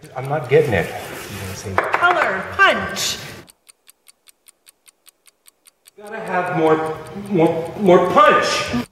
I'm not getting it. Color, punch. Gotta have more punch.